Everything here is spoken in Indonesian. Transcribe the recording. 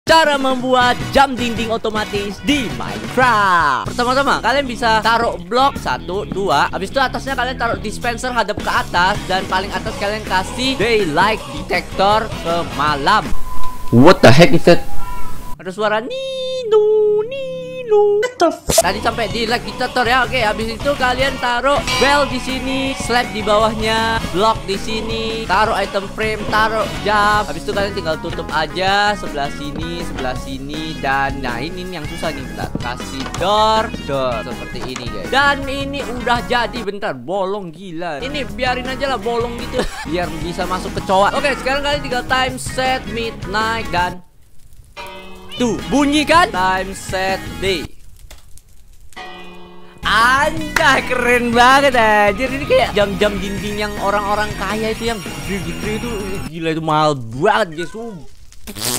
Cara membuat jam dinding otomatis di Minecraft. Pertama-tama kalian bisa taruh blok 1, 2. Habis itu atasnya kalian taruh dispenser hadap ke atas. Dan paling atas kalian kasih daylight detector ke malam. What the heck is that? Ada suara Nino. Tadi sampai di like detector ya. Oke, habis itu kalian taruh bell di sini, slab di bawahnya, block di sini, taruh item frame, taruh jam. Habis itu kalian tinggal tutup aja sebelah sini, dan nah ini yang susah nih. Kita kasih door seperti ini guys. Dan ini udah jadi. Bentar, bolong gila. Ini biarin aja lah bolong gitu biar bisa masuk ke cowok. Oke, sekarang kalian tinggal time set midnight dan tuh, bunyi kan? Time set day. Anjay, keren banget anjir. Ini kayak jam-jam dinding yang orang-orang kaya itu yang gede-gede itu. Gila, itu mahal banget guys.